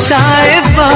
साहिबा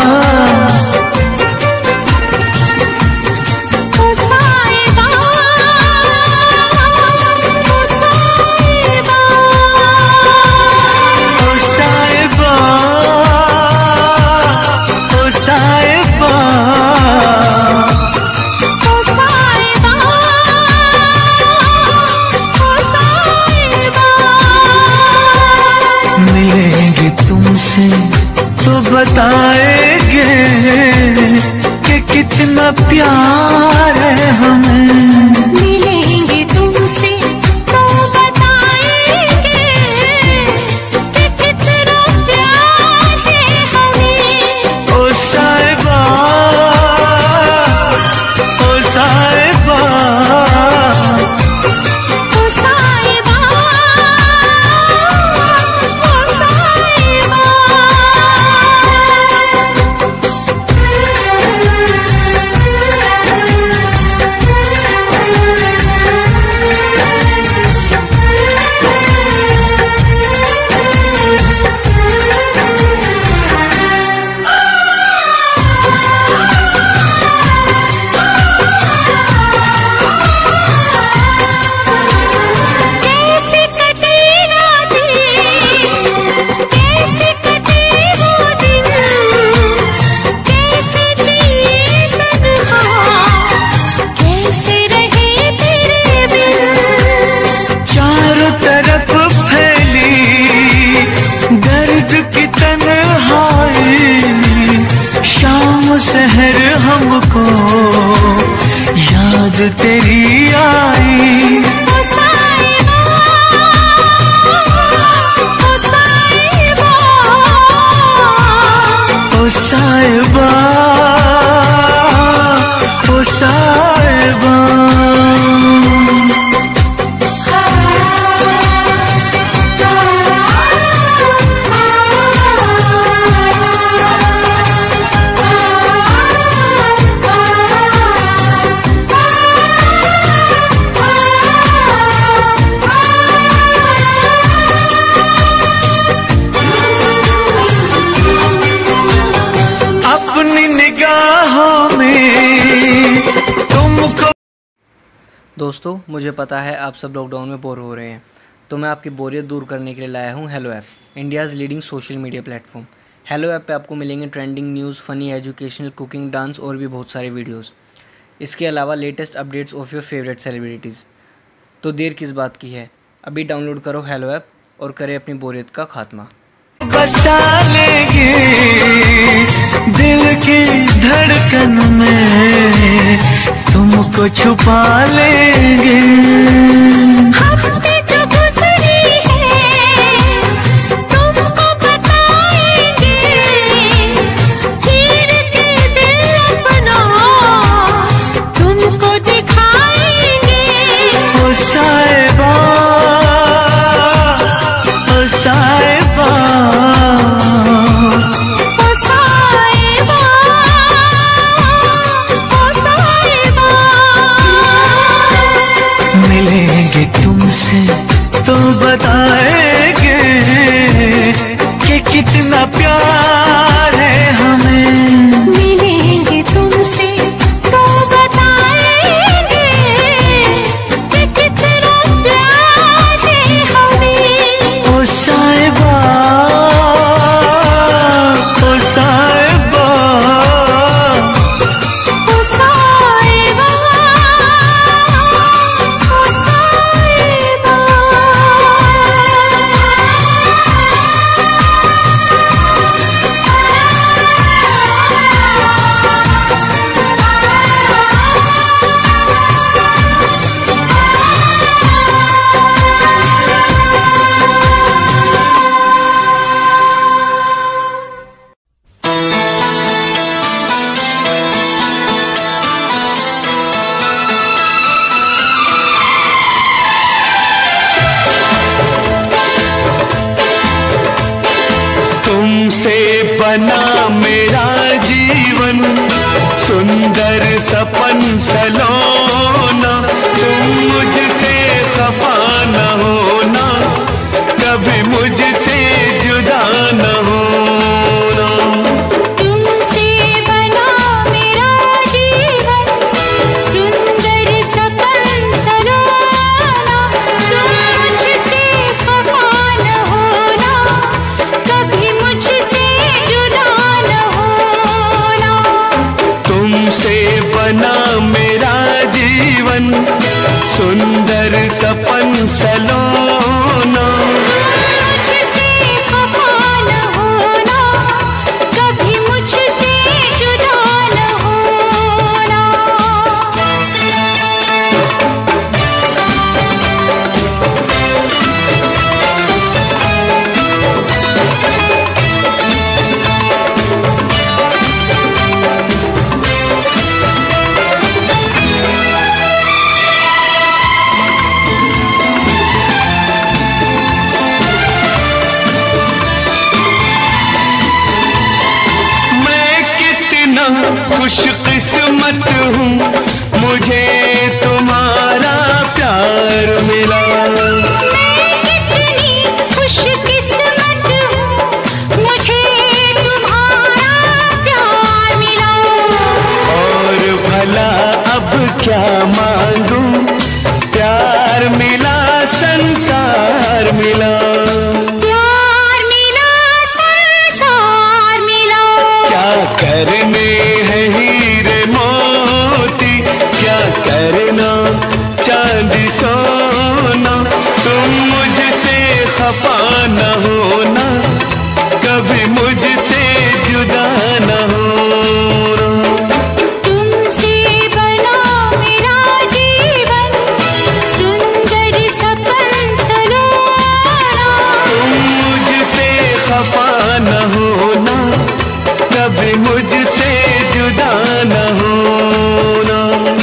तुमसे तो बताएंगे कि कितना प्यार है हमें। मिलेंगे तुमसे तो बताएंगे कि कितना प्यार है हमें। ओ साहिबा, ओ साहिबा, शहर हमको याद तेरी आई। ओ साहिबा, ओ साहिबा, ओ साहिबा, ओ साहिबा। दोस्तों, मुझे पता है आप सब लॉकडाउन में बोर हो रहे हैं, तो मैं आपकी बोरियत दूर करने के लिए लाया हूँ Helo app, India's leading social media platform. Helo app पे आपको मिलेंगे trending news, funny, educational, cooking, dance और भी बहुत सारे वीडियोस। इसके अलावा latest updates of your favourite celebrities. तो देर किस बात की है, अभी डाउनलोड करो हेलो ऐप और करें अपनी बोरियत का खात्मा। बसा लेंगे दिल की धड़कन में, तुमको छुपा लेंगे। हफ्ते जो गुजरी है तुमको बताएंगे, चीर के दिल अपना तुमको दिखाएंगे। ओ साहिबा, ओ साहिबा, मिलेंगे तुमसे तो बताएंगे कि कितना प्यार है हमें। मिलेंगे तुमसे तो बताएंगे कि कितना प्यार है हमें। ओ साहिबा, ओ साहिबा, ओ साहिबा, बना मेरा जीवन सुंदर सपन सलोना, तुम मुझसे खफा न होना, कभी मुझसे जुदा न होना। खुशकिस्मत हूँ, मुझे तुम्हारा प्यार मिला। मैं कितनी खुशकिस्मत हूँ, मुझे तुम्हारा प्यार मिला। और भला अब क्या मांगू, प्यार मिला संसार मिला। प्यार मिला संसार मिला। क्या करने हैं हीरे मोती, क्या करना चांदी सोना, तुम मुझसे खफा न होना, कभी मुझसे जुदा न होना। तुमसे बना मेरा जीवन, सुंदर सपन सलोना। तुम मुझसे खफा न होना, कभी मुझसे जुदा न होना।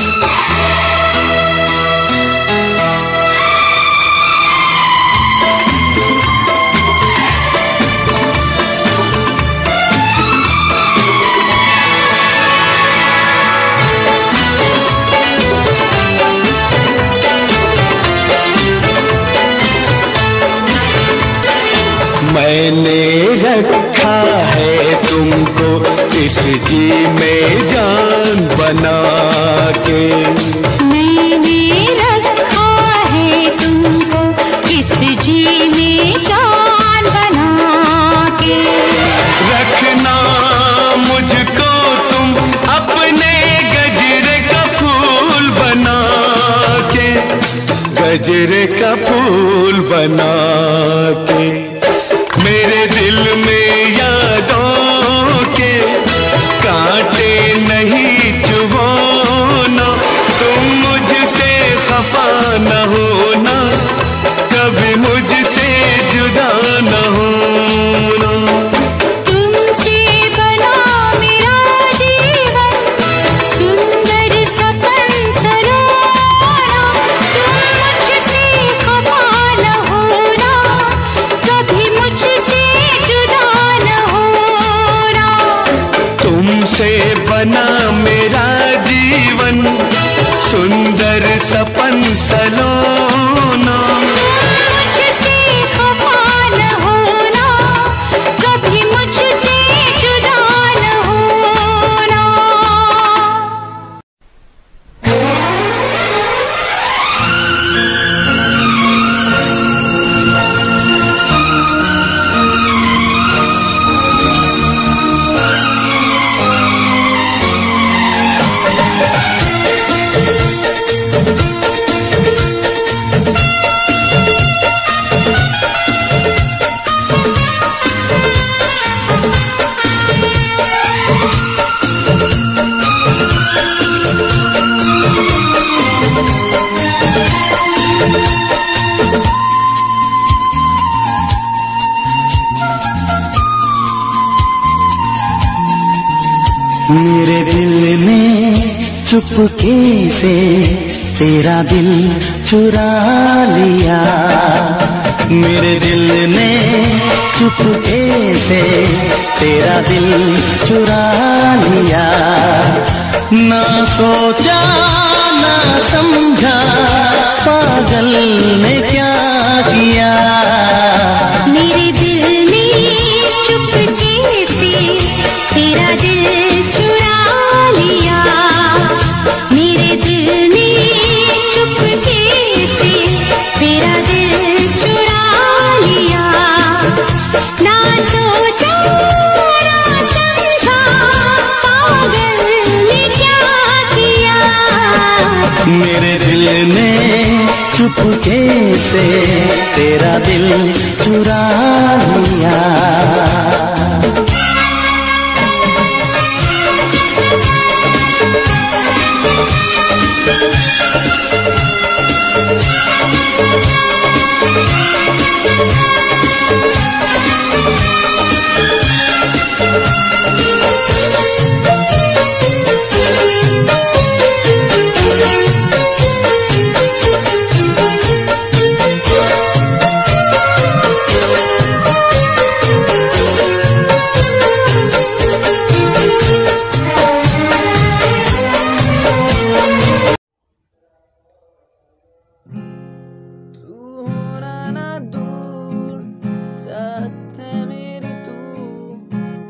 मैंने रखा है तुमको इस जी में जान बना के। मैंने रखा है तुमको इस जी में जान बना के। रखना मुझको तुम अपने गजरे का फूल बना के, गजरे का फूल बना के। मेरे दिल में यादों के कांटे नहीं चुभोना, तुम मुझसे खफा न होना, कभी मुझसे जुदा न होना। तुमसे बना मेरा जीवन, सुंदर सपन सलोना। तुम मुझसे खफा न होना, कभी मुझसे जुदा न होना। तुमसे बना मेरा जीवन, सुंदर सपन सलोना। मुझसे खफा न होना, कभी मुझसे जुदा न होना। मेरे दिल ने चुपके से तेरा दिल चुरा लिया। मेरे दिल ने चुपके से तेरा दिल चुरा लिया। ना सोचा ना समझा, पागल ने क्या किया। मेरे दिल ने चुपके से तेरा दिल चुरा लिया। मेरे दिल ने चुपके से तेरा दिल चुरा लिया। ना सोचा ना समझा, पागल ने क्या किया। मेरे दिल ने चुपके से तेरा दिल चुरा लिया।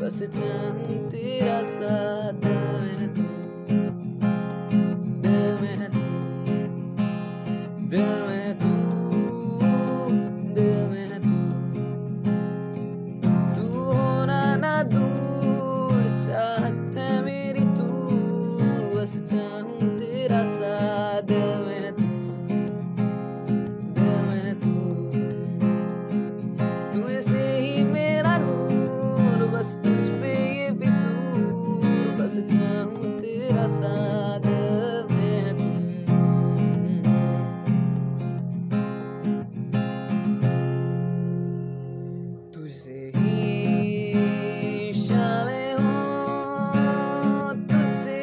बस चाहूं तेरा साथ, दिल में है तू, दिल में है तू, दिल में है तू, तू होना ना दूर, चाहत है मेरी तू, बस चाहूं तेरा साथ, दिल में है तू, दिल में है तू, तू ऐसे ही मेरा नूर, बस तुझ पे ये फितूर, बस चाहूं तेरा साथ, दिल में है तू। तुझसे ही शामें हों, तुझसे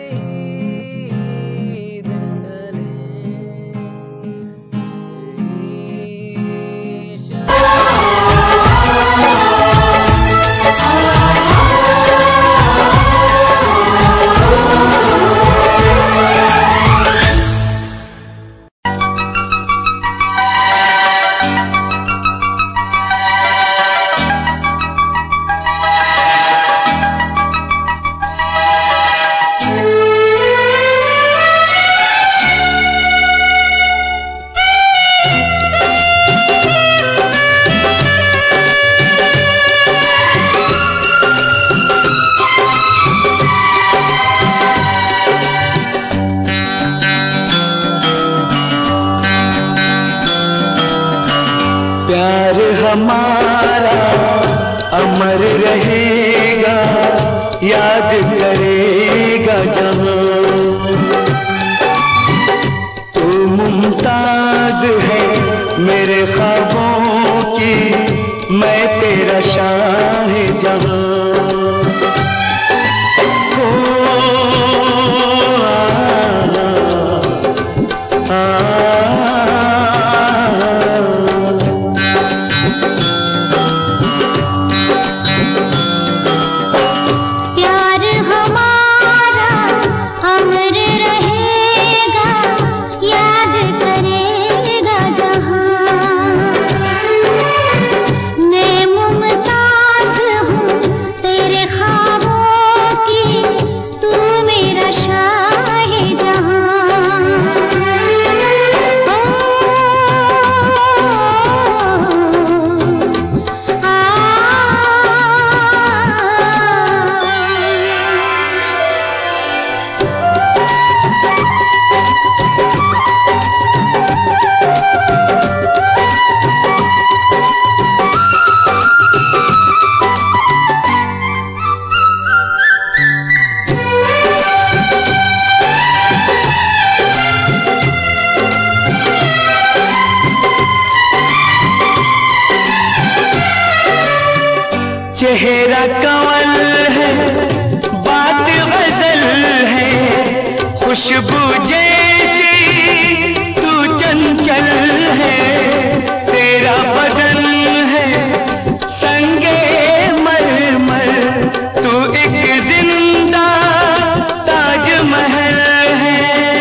ही दिन ढले, तुझसे ही प्यार हमारा अमर रहेगा, याद करेगा जहां। तू मुमताज है मेरे ख्वाबों की, मैं तेरा शाहजहां। हो आ, प्यार हमारा अमर रहेगा, याद करेगा जहां। मैं मुमताज हूँ तेरे ख्वाबों की, तू मेरा शाहजहां। चेहरा कंवल है, बात गजल है, खुशबू जैसी तू चंचल है, तेरा बदन है संगे मरमर, तू एक जिंदा ताजमहल है।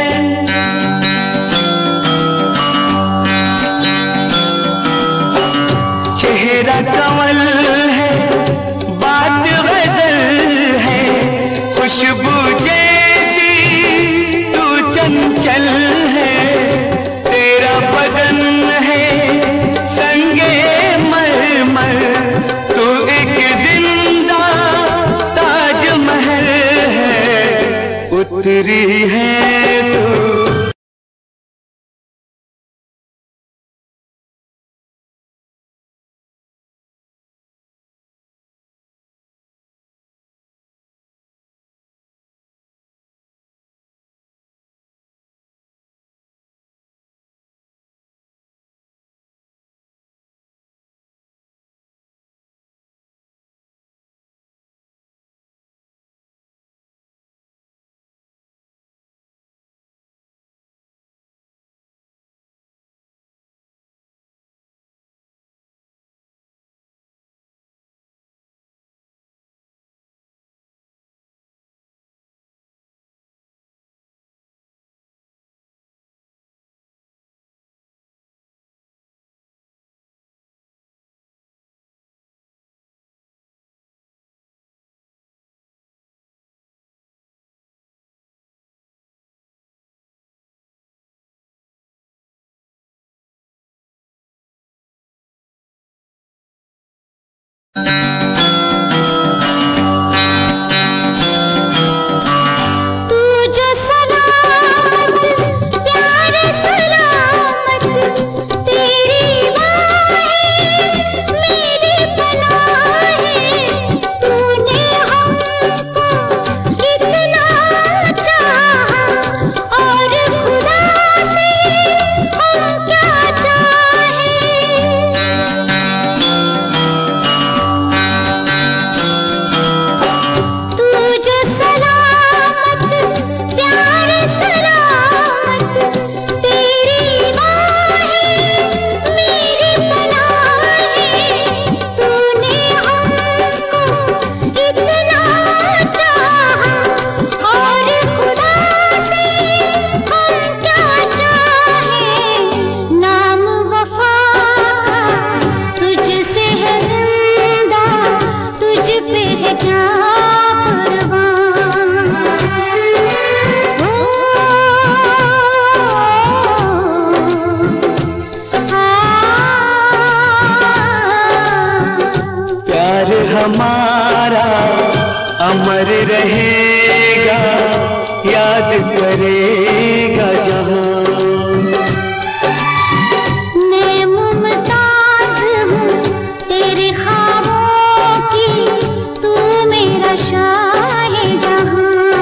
चेहरा कंवल है, बात गजल है, खुशबू जैसी तू चंचल है, तेरा बदन है संगे मरमर, तू एक जिंदा ताजमहल है, उतरी है तू हमारा अमर रहेगा, याद करेगा जहां। मैं मुमताज हूँ तेरे ख्वाबों की, तू मेरा शाहे जहां।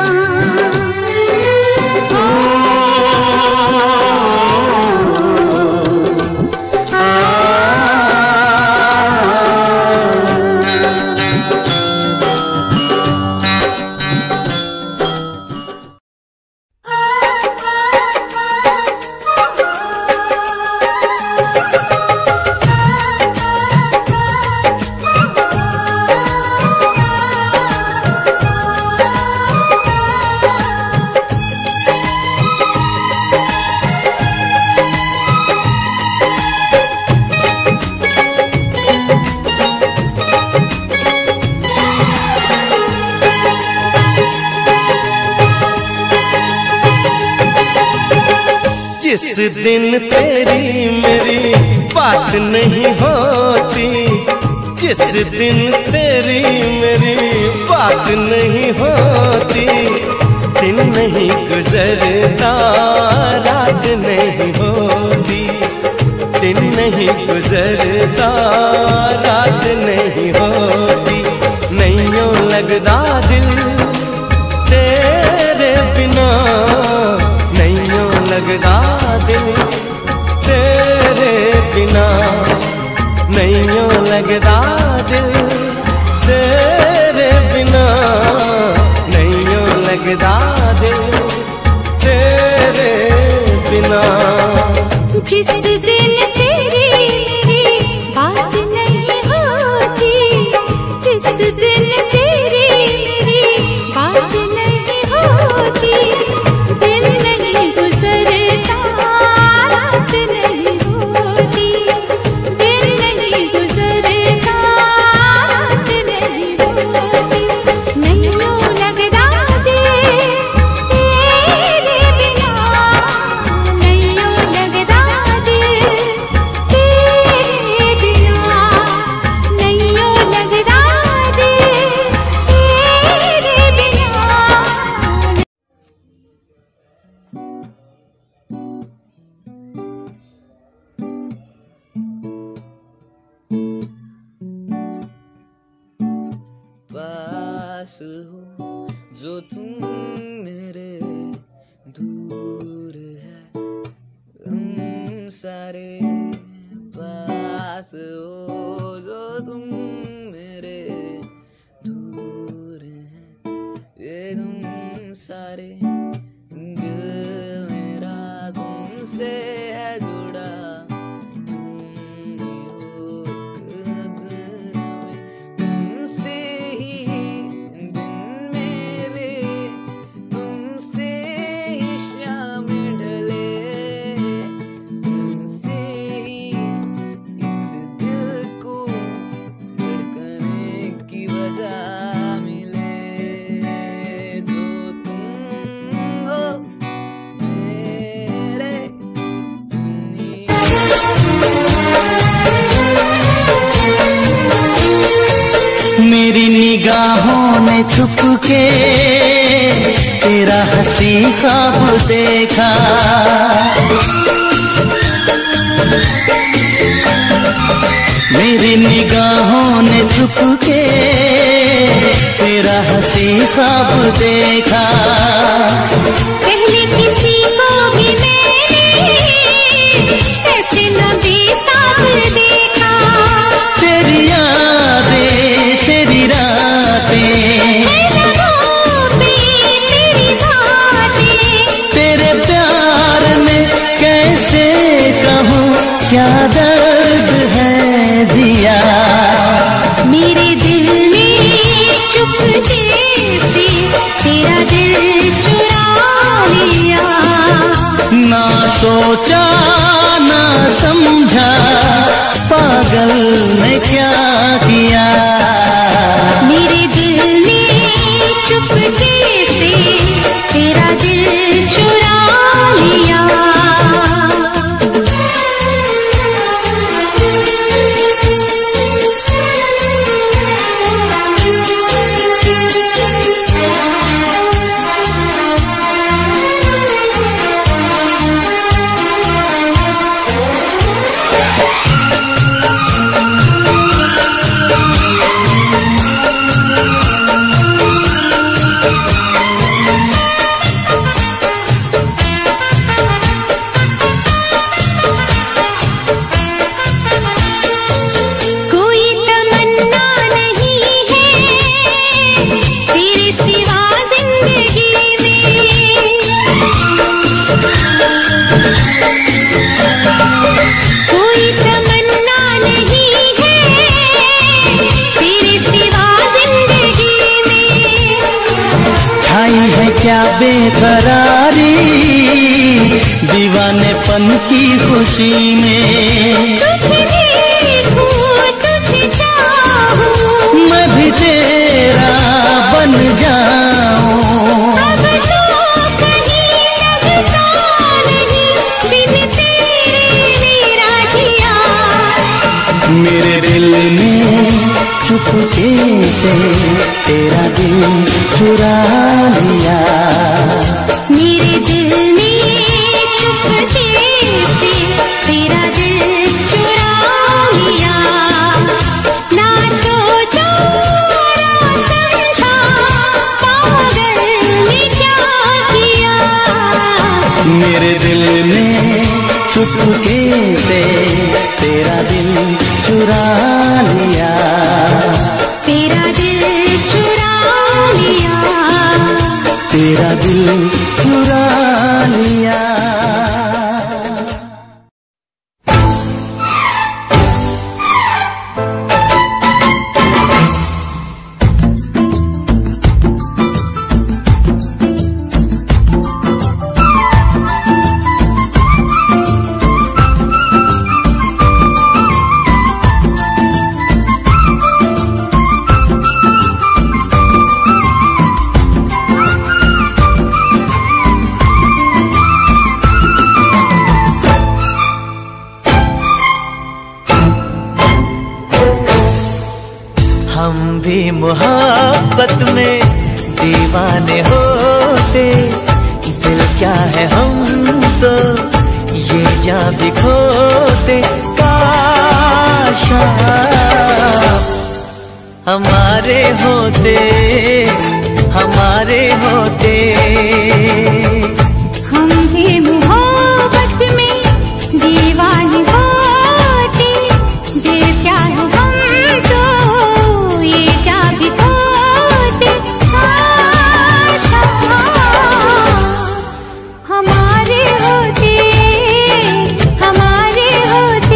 जिस दिन तेरी मेरी बात नहीं होती, जिस दिन तेरी मेरी बात नहीं होती, दिन नहीं गुजरता रात नहीं होती, दिन नहीं गुजरता रात नहीं होती। नैयों लगदा दिल तेरे बिना, नैयों लगदा दिल तेरे बिना, नैयों लगदा दिल तेरे बिना, नैयों लगदा दिल तेरे बिना। जिस दिन तेरी मेरी बात नहीं होती, जिस दिन तेरी मेरी बात नहीं होती, दिन नहीं गुजरता रात नहीं होती, दिन नहीं गुजरता रात नहीं होती। नैयों लगदा दिल तेरे बिना, नैयों लगदा दिल तेरे बिना, नैयों लगदा दिल तेरे बिना। पास हो जो तुम मेरे, दूर है हम सारे। पास हो जो तुम मेरे, दूर है ये हम सारे। दिल मेरा तुमसे है जुड़ा, तुम ही हो एक नज़र में, तुमसे ही दिन मेरे, तुमसे ही शाम ढले, तुमसे ही इस दिल को धड़कने की वजह मिले। जो तुम ने छुप के तेरा हंसी ख्वाब देखा। मेरी निगाहों ने छुप के तेरा हंसी ख्वाब देखा। पहले किसी को भी मैंने ऐसे न बेताब देखा। तेरी यादें तेरी रातें तेरी बातें, तेरे प्यार में कैसे कहूँ क्या दर्द है दिया। मेरे दिल ने चुपके से तेरा दिल चुरा लिया। ना सोचा ना समझा पागल ने क्या किया। मेरे दिल ने चुपके से तेरा दिल चुरा लिया। कोई तमन्ना नहीं है तेरे सिवा जिंदगी में। कोई तमन्ना नहीं है तेरे सिवा जिंदगी में। छाई है क्या बेकरारी दीवानेपन की खुशी में। तुझे देखूं तुझे चाहूं, मैं भी तेरा बन जाऊं। अब तो कहीं लगता नहीं बिन तेरे मेरा जिया। मेरे दिल ने चुपके से तेरा दिल चुरा लिया। मेरे दिल ने चुपके से तेरा दिल चुरा लिया। ना सोचा ना समझा पागल ने क्या किया। मेरे दिल ने चुपके से तेरा दिल चुरा लिया। तेरा दिल चुरा लिया। तेरा दिल चुरा लिया। हम भी मोहब्बत में दीवाने होते। दिल क्या है हम तो ये जान भी खोते। काश हमारे होते हमारे होते। हम भी मोहब्बत में दीवाने होते। दिल क्या है हम तो ये जा भी खोते। काश हमारे होते हमारे होते।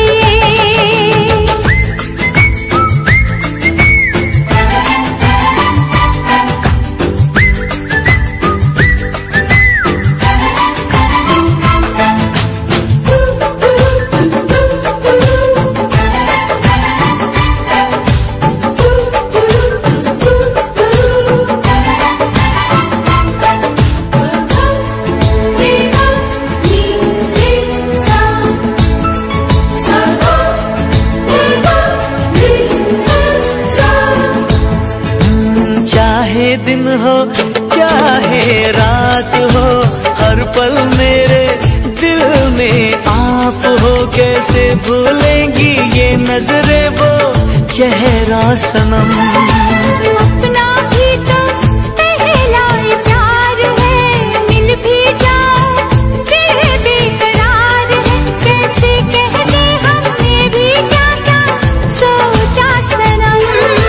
दिन हो चाहे रात हो, हर पल मेरे दिल में आप हो। कैसे भूलेंगी ये नजरें वो चेहरा सनम। अपना भी तो पहला प्यार है, मिल भी जाओ दिल बेकरार है। कैसे कह दे हमने भी क्या क्या सोचा सनम।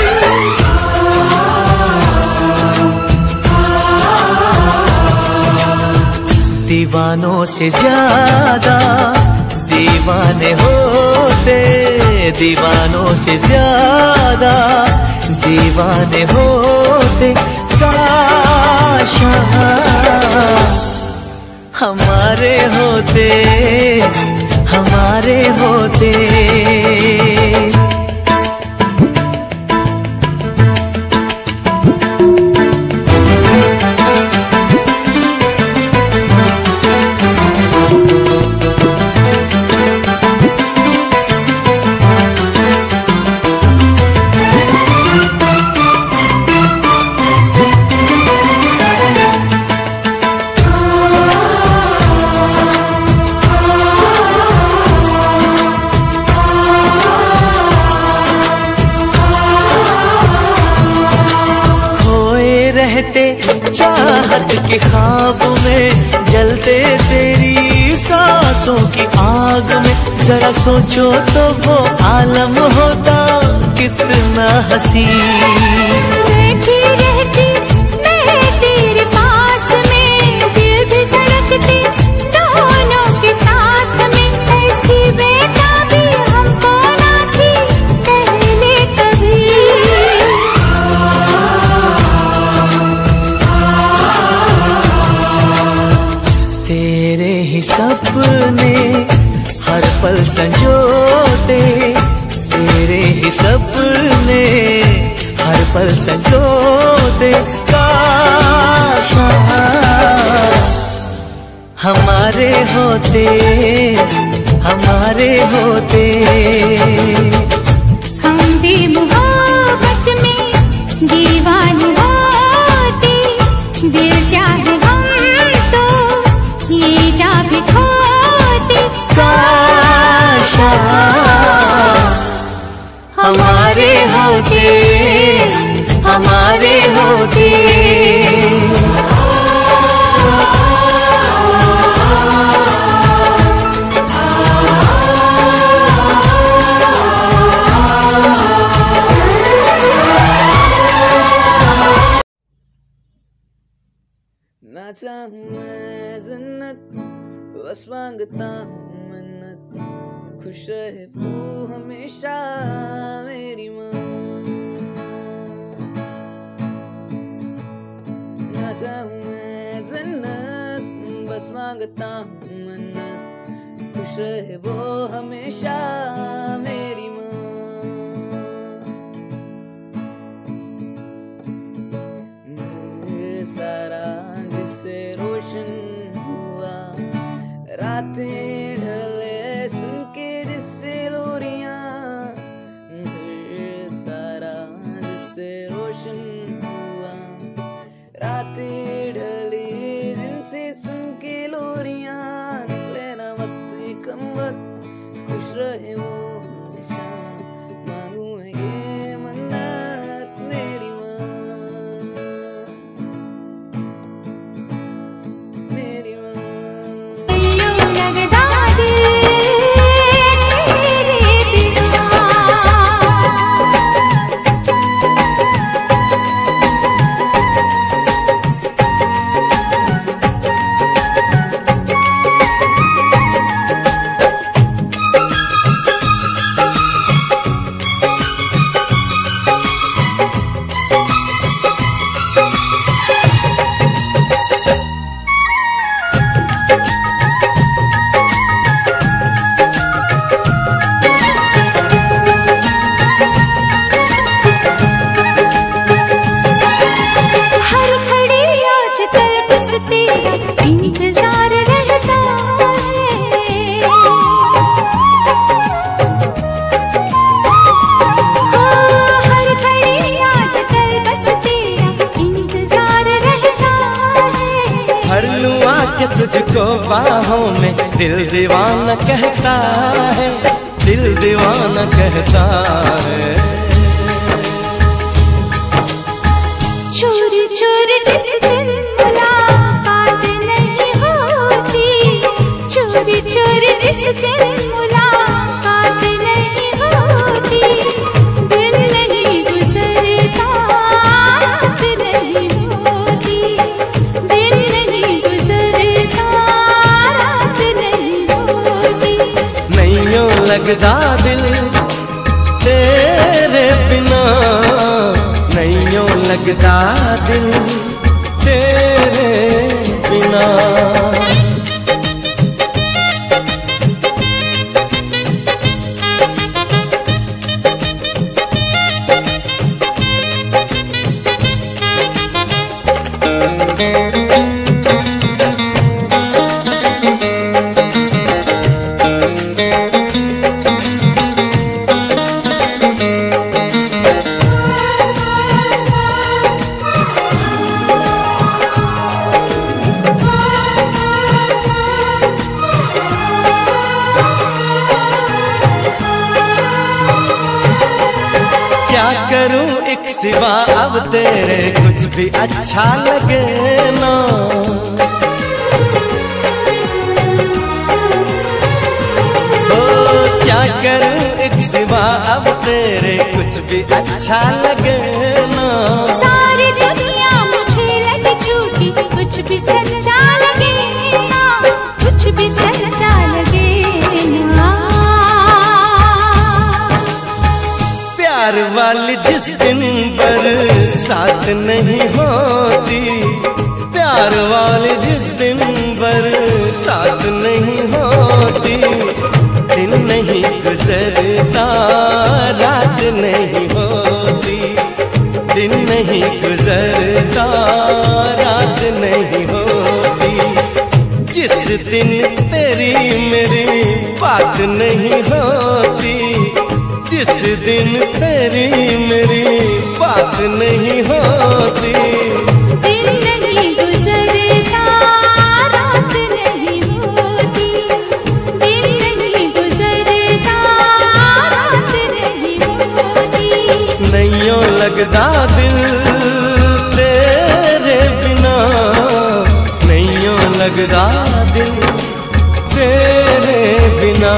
दीवानों से ज्यादा दीवाने होते, दीवानों से ज्यादा दीवाने होते। काश हमारे होते, हमारे होते। चाहत के ख्वाब में जलते तेरी सांसों की आग में। जरा सोचो तो वो आलम होता कितना हसीन। बैठी रहती मैं तेरे पास में, दिल भी धड़कते दोनों के साथ में। ऐसी बेताबी हमको ना थी पहले कभी। तेरे ही सपने हर पल संजोते, तेरे ही सपने हर पल संजोते। काश हमारे होते, हमारे होते। हम भी मोहब्बत में दीवाने होते, दिल क्या है हम तो ये जा भी खोते। काश हमारे होते, हमारे होते। ना चाहूं मैं जन्नत, बस मांगता हूँ मन्नत। खुश रहे वो हमेशा मेरी माँ। ना चाहूं मैं जन्नत, बस मांगता हूँ मन्नत। खुश रहे वो हमेशा मेरी माँ। सारा जिससे रोशन हुआ, रातें ढले सुन के जिससे लोरियां। सारा जिससे रोशन हुआ, रातें ढली जिनसे सुन के लोरियां। निकले ना वक्त कम वक्त, खुश रहे वो हमेशा। मांगू है ये मन्नत मेरी माँ, मेरी माँ। लगदा तुझको बाहों में, दिल दीवाना कहता है, दिल दीवाना कहता है। चोरी चोरी जिस दिन मुलाकात नहीं होती, चोरी चोरी जिस दिन मुलाकात नहीं होती, दिन नहीं गुजरता रात नहीं होती, दिन नहीं गुजरता रात नहीं होती। नहीं यूं लगदा दिल तेरे बिना, नहीं यूं लगदा दिल तेरे बिना। सिवा अब तेरे कुछ भी अच्छा लगे ना, ओ क्या करूं एक सिवा अब तेरे कुछ भी अच्छा लगे ना। सारी दुनिया मुझे लगे झूठी, कुछ भी सच्चा लगे ना, कुछ भी सच्चा लगे ना। प्यार वाली जिस दिन बरसात नहीं होती, प्यार वाली जिस दिन बरसात नहीं होती, दिन नहीं गुजरता रात नहीं होती, दिन नहीं गुजरता रात नहीं होती। जिस दिन तेरी मेरी बात नहीं होती, जिस दिन तेरी मेरी बात नहीं होती, दिन नहीं गुजरता रात नहीं होती, दिन नहीं गुजरता रात नहीं होती। नहीं यूं लगदा दिल तेरे बिना, नहीं यूं लगदा दिल तेरे बिना।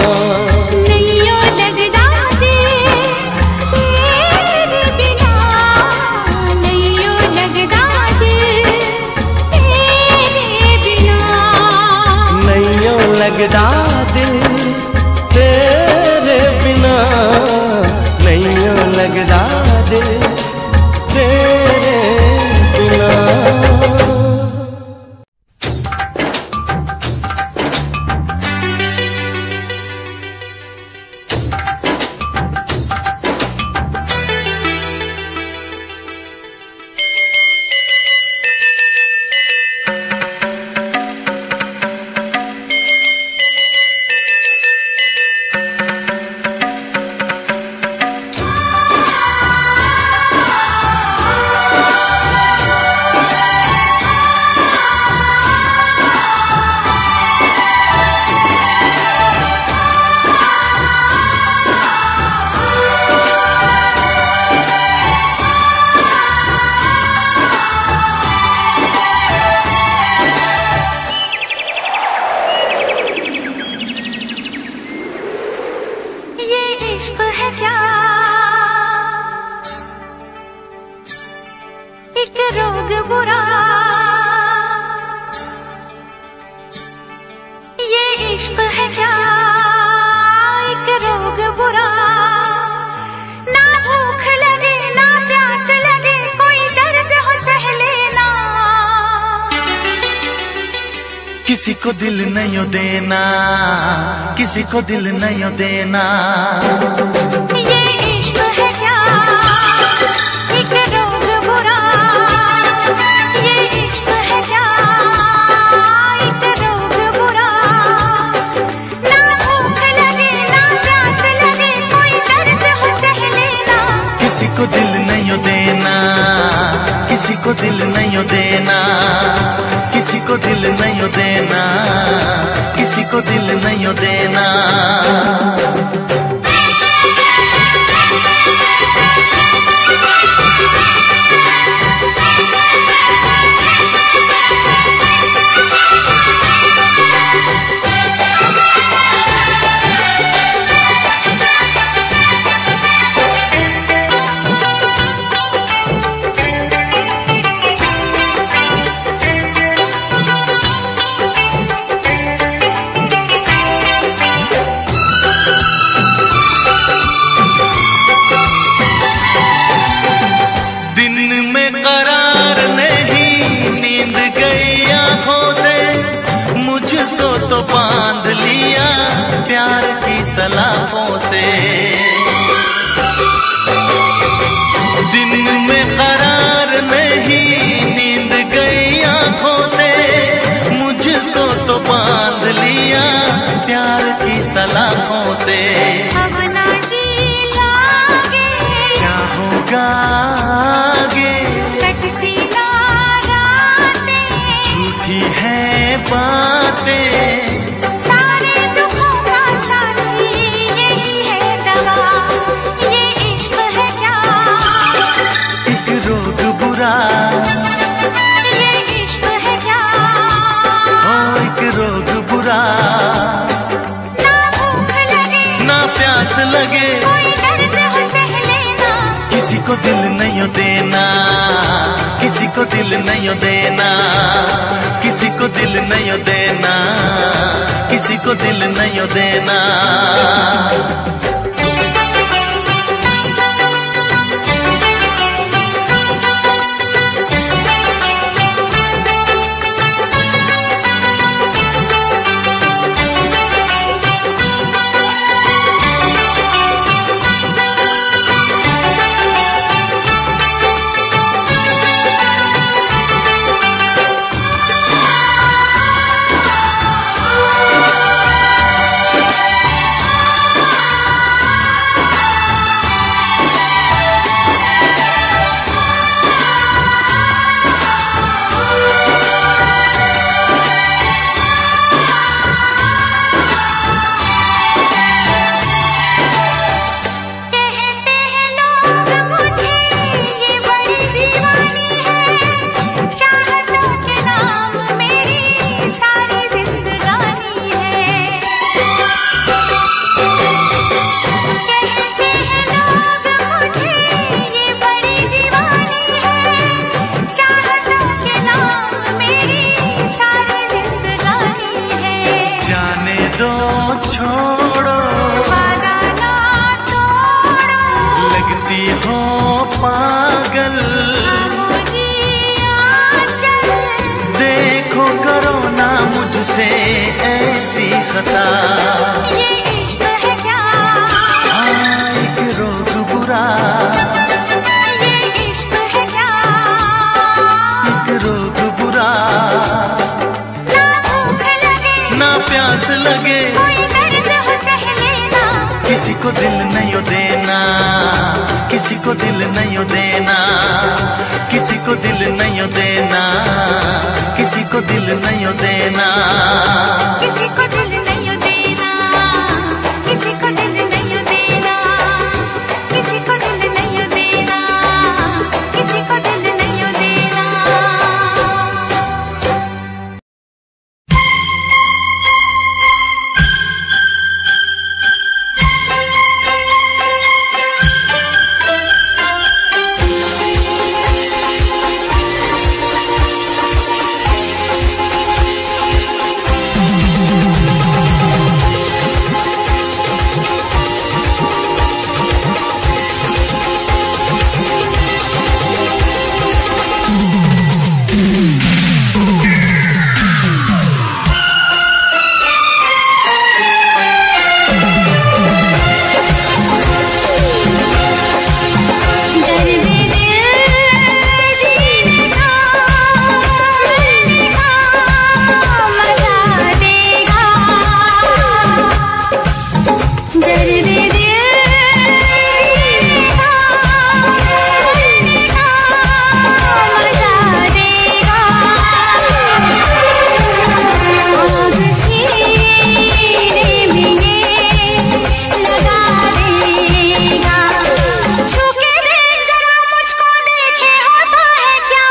लगदा दिल तेरे बिना, नहीं यूं लगदा दिल तेरे बिना। किसी को दिल नहीं देना, किसी को दिल नहीं देना। ये इश्क है क्या एक रोग बुरा, ये इश्क है क्या एक रोग बुरा। ना भूख लगे ना प्यास लगे कोई दर्द हो सह लेना। किसी को दिल नहीं देना, किसी को दिल नहीं देना, किसी को दिल नहीं देना, किसी को दिल नहीं देना। तो बांध लिया प्यार की सलाखों से, दिन में करार नहीं नींद गई आंखों से, मुझको तो बांध लिया प्यार की सलाखों से। अब ना जी लागे क्या होगा आगे, कटती ना रातें, झूठी है बातें, सारे दुखों का साथी यही है दवा, ये इश्क है क्या, एक रोग बुरा, ये इश्क है क्या, ओ एक रोग बुरा, ना भूख लगे ना प्यास लगे, कोई दर्द हो सह लेना, किसी को दिल नहीं देना, किसी को दिल नहीं देना, किसी को दिल नहीं देना, किसी को दिल नहीं देना। छोड़ो वादा ना तोड़ो, लगती हो पागल, खामोशी आंचल, देखो करो ना मुझसे ऐसी खता, ये इश्क है क्या, एक रोग बुरा, ये इश्क है क्या, एक रोग बुरा, ना भूख लगे ना प्यास लगे, कोई दर्द हो सह लेना, किसी को दिल नहीं देना, किसी को दिल नहीं देना, किसी को दिल नहीं देना, किसी को दिल नहीं देना, किसी को दिल नहीं देना, किसी को दिल नहीं देना, किसी को दिल नहीं देना, किसी को दिल नहीं देना।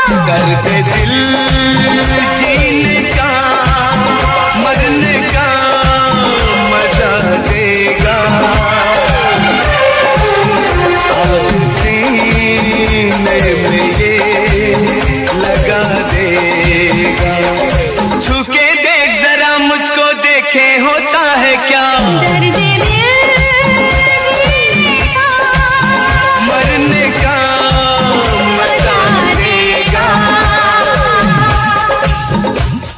करके दिल जीने का मरने का मजा देगा, सीने में ये लगा देगा। छूके देख जरा मुझको, देखे होता है क्या दर्द दिल जीने का मरने का मजा देगा।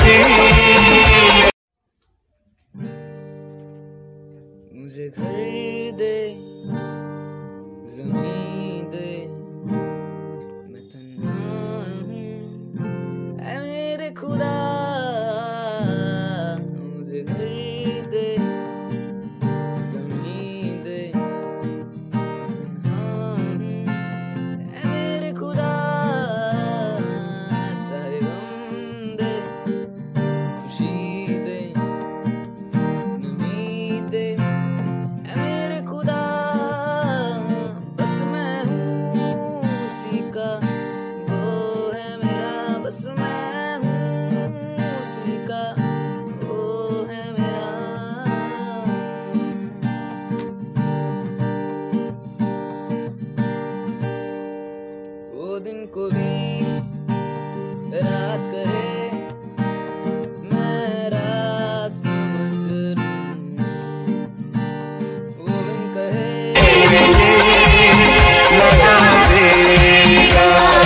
मुझे घर दे, ज़मीन दे, मैं तन्हा हूँ ऐ मेरे खुदा। मुझे घर दे, ज़मीन दे, तन्हा हूँ ऐ मेरे खुदा। चाहे गम दे, खुशी दे, नमी दे ऐ मेरे खुदा। बस मैं हूँ उसी का, वो है मेरा। बस मैं हूँ उसी का, वो है मेरा। वो दिन को भी रात कहे, मैं रात समझ लूं। वो दिन कहे लगा देगा।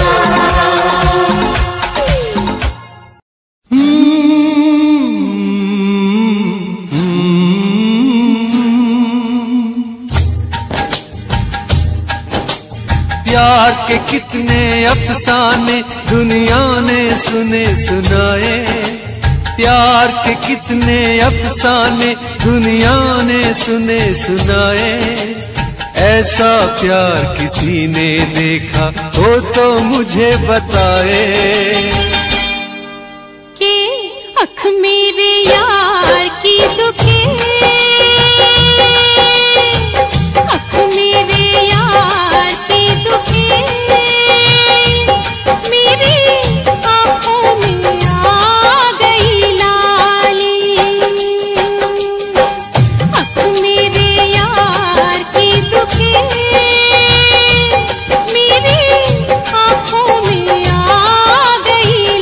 प्यार के कितने अफसाने दुनिया ने सुने सुनाए। प्यार के कितने अफसाने दुनिया ने सुने सुनाए। ऐसा प्यार किसी ने देखा हो तो मुझे बताए। के अख मेरे यार की दुखे, अख मेरे यार की दुखे, मेरी आँखों में आ गई लाली। अख मेरे यार की दुखे, मेरी आँखों में आ गई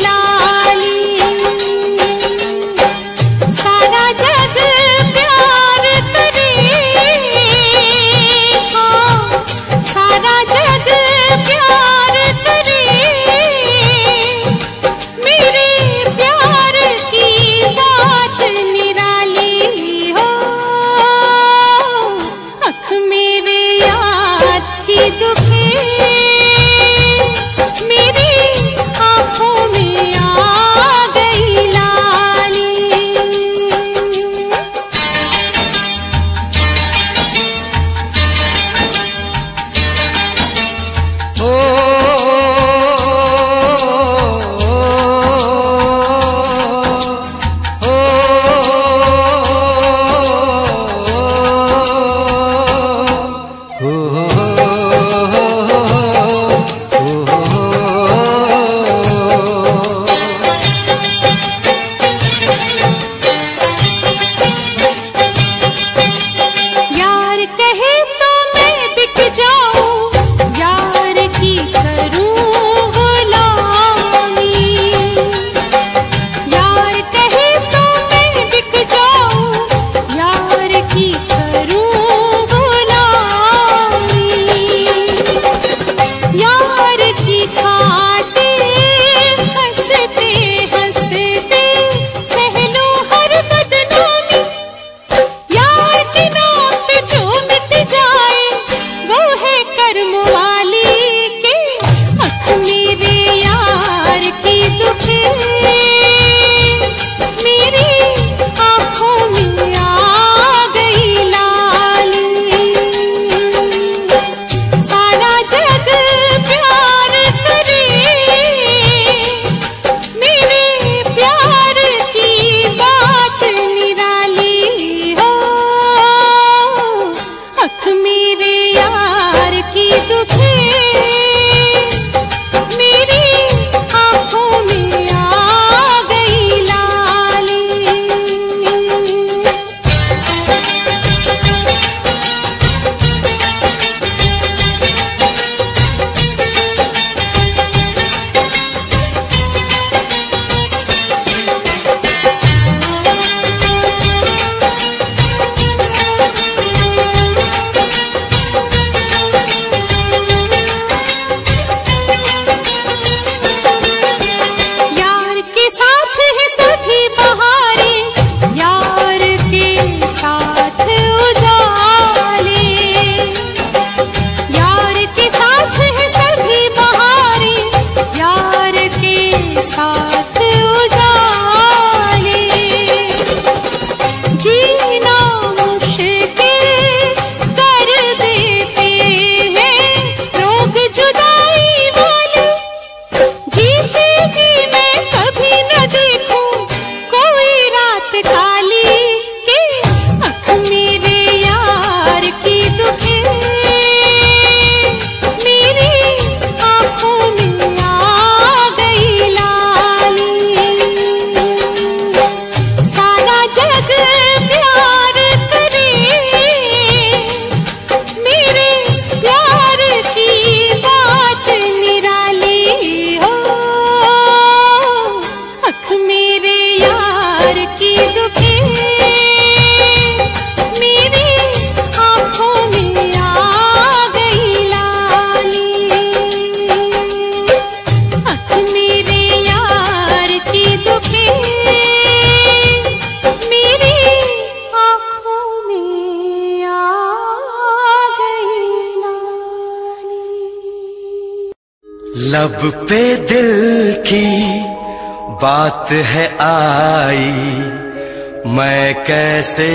पे दिल की बात है आई, मैं कैसे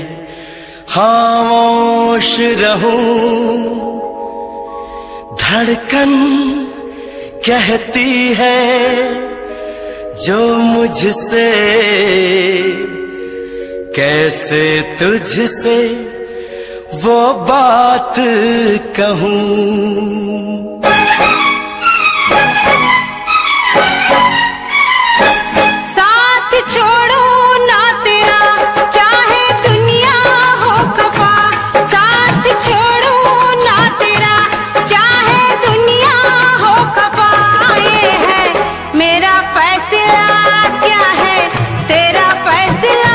खामोश रहूं। धड़कन कहती है जो मुझसे, कैसे तुझसे वो बात कहूं। साथ छोड़ो ना तेरा चाहे दुनिया हो खफा, साथ छोड़ो ना तेरा चाहे दुनिया हो खफा। ये है मेरा फैसला, क्या है तेरा फैसला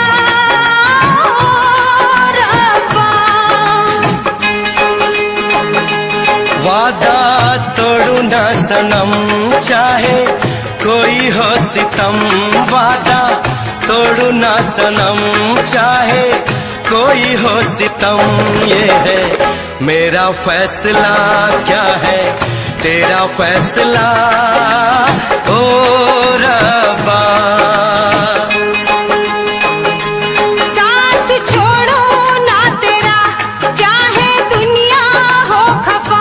रब्बा। वादा तोड़ू ना सनम चाहे कोई हो सितम, वादा तोड़ू ना सनम चाहे कोई हो सितम। ये है मेरा फैसला, क्या है तेरा फैसला ओ रब्बा। साथ छोड़ो ना तेरा चाहे दुनिया हो खफा।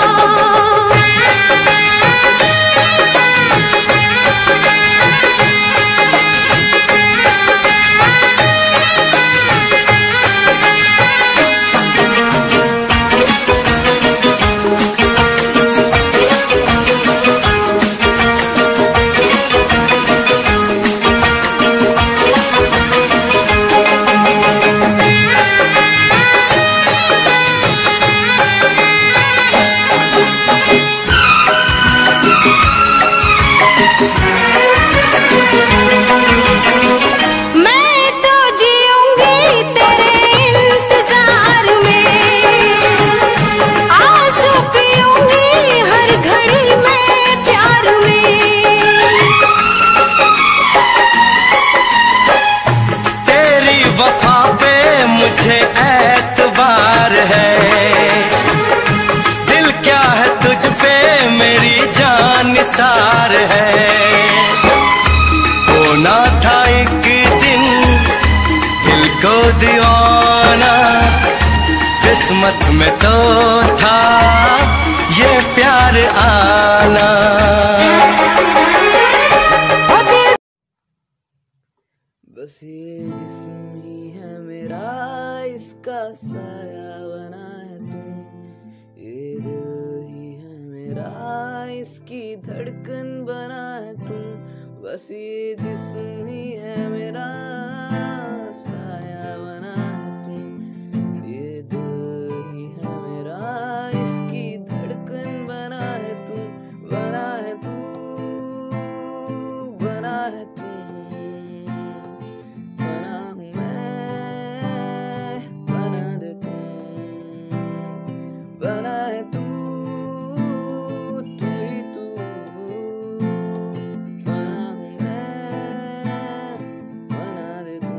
मैं तो जीऊंगी तेरे इंतजार में, आंसू पीऊंगी हर घड़ी में प्यार में। तेरी वफा पे मुझे एतबार है, दिल क्या है तुझ पे मेरी जान निसार है। होना था एक दिन दिल को दीवाना, किस्मत में तो था ये प्यार आना। ओ दिल बस ये जिस्म ही है मेरा, इसका साया बना है तुम। ये दिल ही है मेरा, इसकी धड़कन बना है तुम। बस ये जिस्म ही है मेरा, साया बना है तुम। ये दिल ही है मेरा, इसकी धड़कन बना है तुम। बना है तू, बना है तुम, बना हूँ मैं, बना दे तुम। बना है तू, तू ही तू, बना हूँ मैं, बना दे तुम।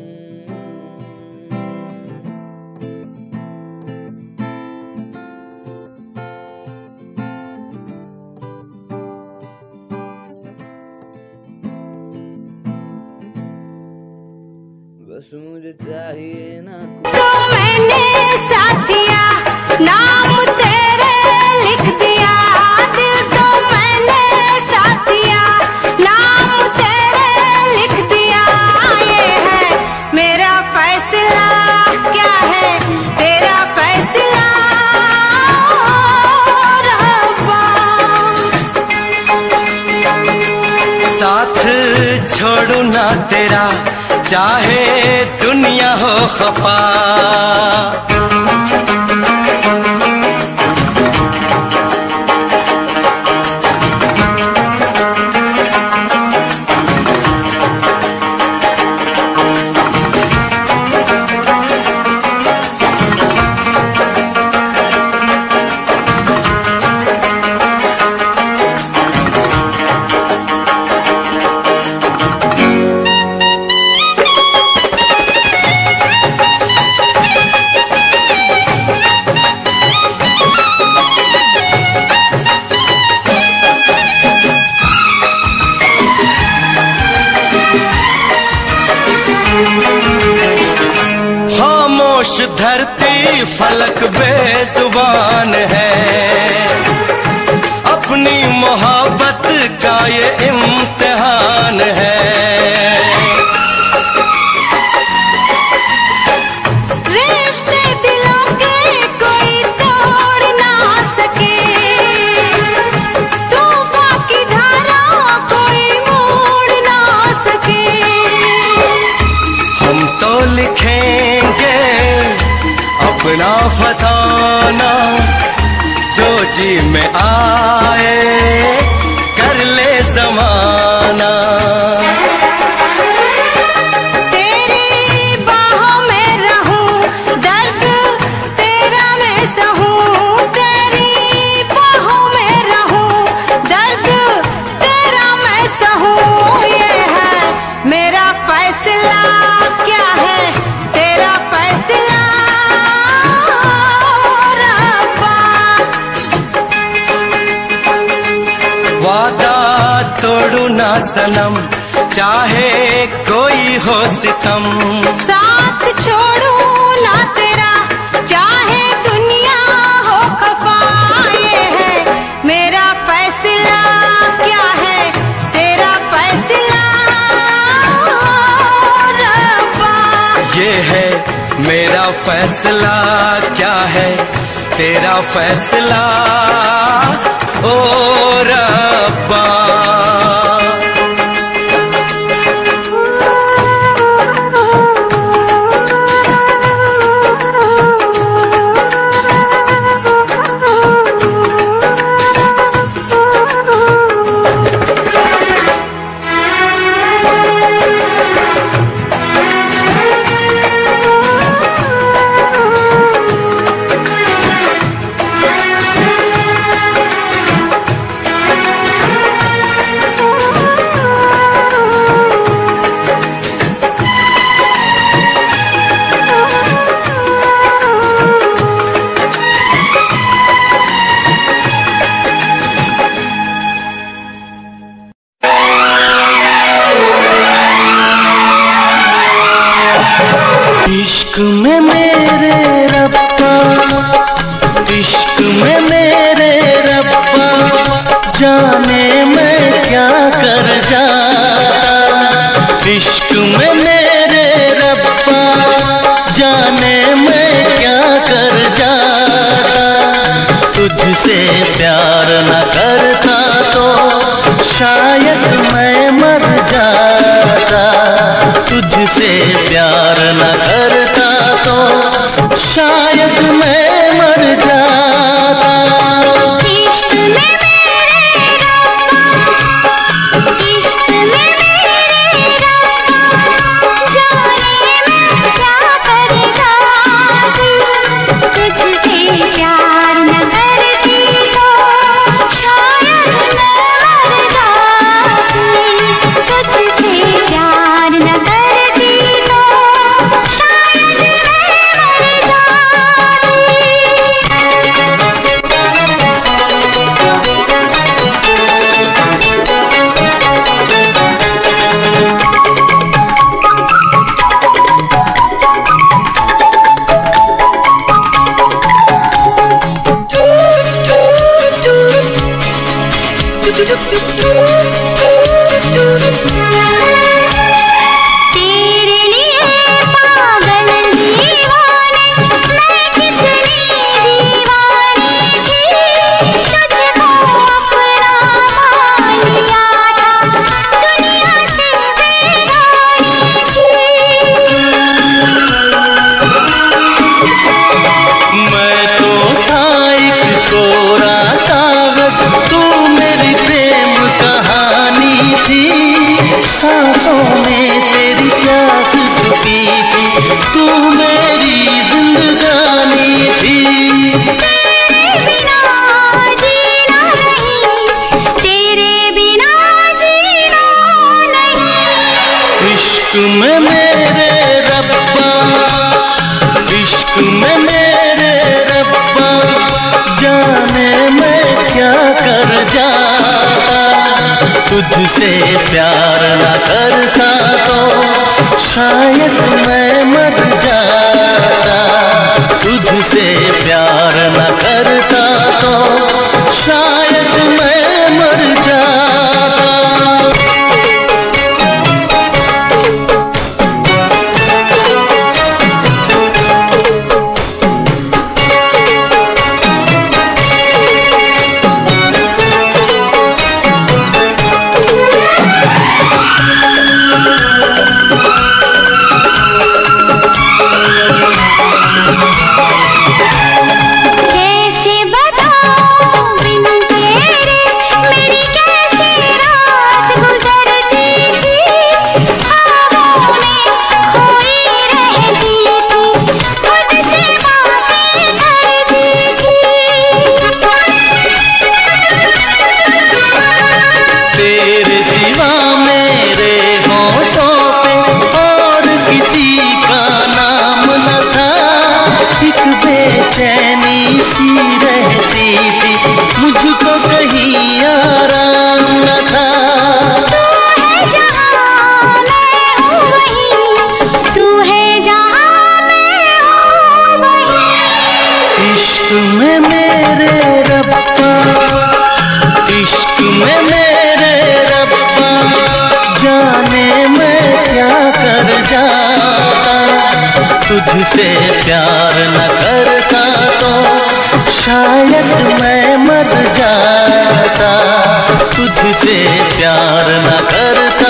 बस मुझे चाहिए ना कुछ, तो मैंने साथिया नाम तेरे लिख दिया। दिल तो मैंने साथिया नाम तेरे लिख दिया। ये है मेरा फैसला, क्या है तेरा फैसला रब्बा। साथ छोड़ू ना तेरा चाहे दुनिया हो खफा। खामोश धरती फलक बेजुबान है, अपनी मोहब्बत का ये इम्तिहान है। रिश्ते दिलों के कोई तोड़ ना सके, तूफान की धारा कोई मोड़ ना सके। हम तो लिखेंगे अपना फसाना, जो जी में आए कर ले ज़माना। तेरी बाहों में रहूं, दर्द तेरा मैं सहूं। तेरी बाहों में रहूं, दर्द तेरा मैं सहूं। ये है मेरा फैसला, क्या है तेरा फैसला रब्बा। वादा तोड़ू ना सनम, चाहे कोई हो सितम। साथ छोड़ू ना तेरा, चाहे दुनिया हो खफा। ये है मेरा फैसला, क्या है तेरा फैसला रब्बा। ये है मेरा फैसला, क्या है तेरा फैसला ओ रब्बा। इश्क में मेरे रब्बा, इश्क में मेरे रब्बा, जाने मैं क्या कर जाता। इश्क में मेरे रब्बा, जाने मैं क्या कर जाता। तुझसे प्यार न करता तो शायद मैं मर जाता। तुझसे प्यार न करता तो शायद मैं मर जाता। इश्क में मेरे रब्बा, इश्क में मेरे रब्बा, जाने मैं क्या कर जाती। तुझसे प्यार न करती तो शायद मैं मर जाती। तुझसे प्यार न करती तो शायद मैं मर तेरे लिए पागल दीवाने, मैं कितनी दीवानी थी। तुझको अपना मान लिया था, दुनिया से बेगानी थी। मैं तो था एक कोरा कागज, तू मेरी प्रेम कहानी थी। सांसों में तेरी प्यास छुपी थी, तू मेरी जिंदगानी थी। तेरे बिना जीना नहीं, तेरे बिना जीना नहीं। इश्क में मेरे रब्बा, इश्क में मेरे रब्बा, जाने मैं क्या कर जाता। तुझसे प्यार न करता तो शायद मैं मर जाता। तुझसे प्यार न करता तो शायद मैं मर जाता। बेचैनी सी रहती थी, मुझको कहीं आराम न था। तू है जहाँ मैं हूँ वहीं। इश्क में मेरे रब्बा, इश्क में मेरे रब्बा, जाने मैं क्या कर जाता। तुझसे प्यार न करता तो शायद मैं मर जाता। तुझसे प्यार न करता